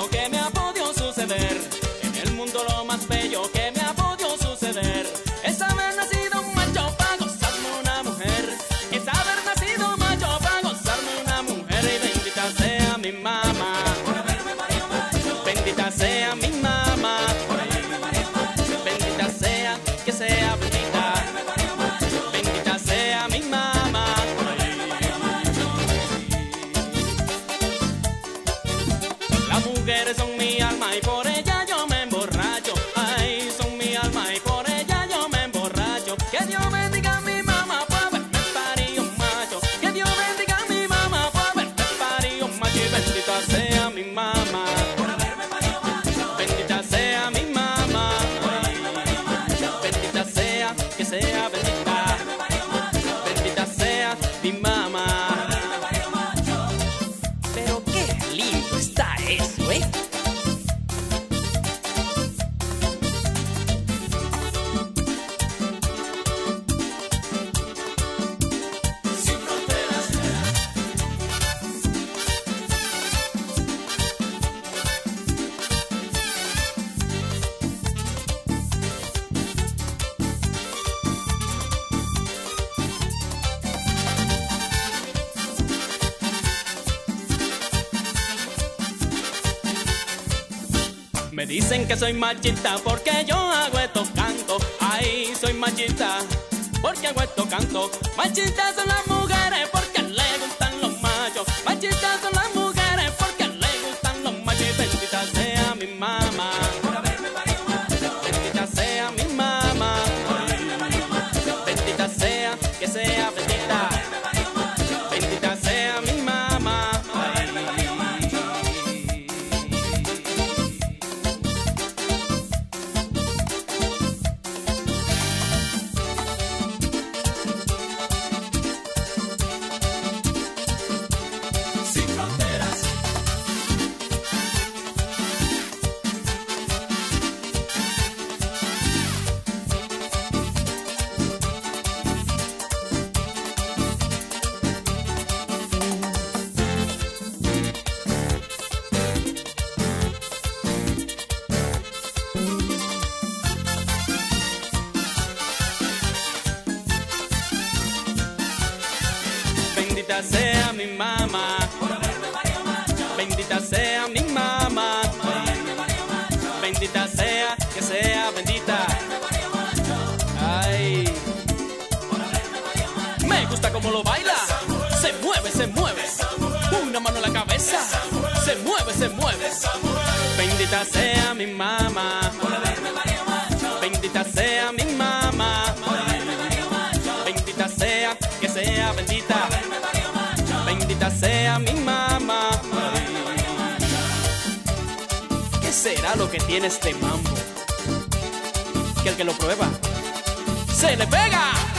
bello que me ha podido suceder. En el mundo lo más bello que me ha podido suceder es haber nacido un macho para gozarme una mujer. Es haber nacido macho para gozarme una mujer. Y bendita sea mi mamá, por haberme parido macho. Bendita sea mi mamá, por haberme parido macho. Bendita sea, que sea bendita. Bendita sea mi mamá, por haberme parido macho. Las mujeres son mi alma y por ella yo me emborracho. Ay, son mi alma y por ella yo me emborracho. Que Dios bendiga a mi mamá por haberme parido un macho. Que Dios bendiga a mi mamá por haberme parido un macho. Y bendita sea mi mamá, por haberme parido macho. Bendita sea mi mamá, por haberme parido macho. Bendita sea, que sea bendita. Bendita sea mi mamá. Pero qué lindo está eso, ¿eh? Sin fronteras. Me dicen que soy machista porque yo hago estos cantos. Ay, soy machista porque hago estos cantos. Machistas son las mujeres porque les gustan los machos. Machistas son las mujeres porque les gustan los machos. Y bendita sea mi mamá, por haberme parido macho. Bendita sea mi mamá, por haberme parido macho. Bendita sea, que sea bendita. Bendita sea mi mamá, por haberme parido macho. Sin fronteras. Bendita sea mi mamá, por haberme parido macho. Bendita sea mi mamá, por haberme parido macho. Bendita sea, que sea bendita. Ay, por haberme parido macho. Me gusta como lo baila. Se mueve, se mueve. Una mano en la cabeza. Se mueve, se mueve. Bendita sea mi mamá, por haberme parido macho. Bendita sea mi mamá, por haberme parido macho. Bendita sea, que sea bendita. Bendita sea mi mamá. ¿Qué será lo que tiene este mambo? Que el que lo prueba se le pega.